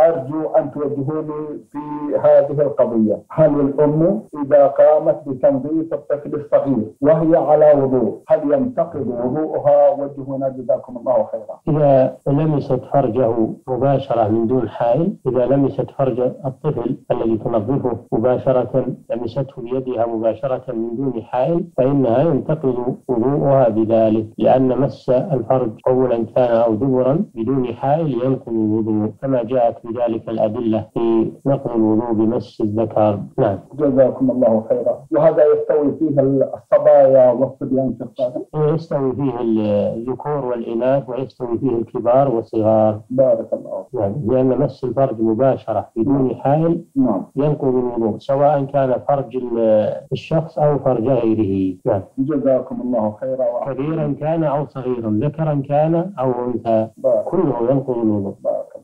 أرجو أن توجهوني في هذه القضية. هل الأم إذا قامت بتنظيف الطفل الصغير وهي على وضوء هل ينتقض وضوءها؟ وجهونا جزاكم الله خيرا. إذا لمست فرجه مباشرة من دون حائل، إذا لمست فرج الطفل الذي تنظفه مباشرة، لمسته بيدها مباشرة من دون حائل، فإنها ينتقض وضوءها بذلك، لأن مس الفرج أولا كان أو دبرا بدون حائل ينقض الوضوء، كما جاءت بذلك الأدلة في نقض الوضوء بمس الذكر. نعم. جزاكم الله خيرا. وهذا يستوي فيه الصبايا والصبيان شخصا؟ يستوي فيه الذكور والإناث، ويستوي فيه الكبار والصغار. بارك الله. نعم، لأن مس الفرج مباشرة بدون حائل ينقض الوضوء، سواء كان فرج الشخص أو فرج غيره. نعم. جزاكم الله خيرا. كبيرا كان أو صغيرا، ذكرا كان أو أنثى، كله ينقض الوضوء.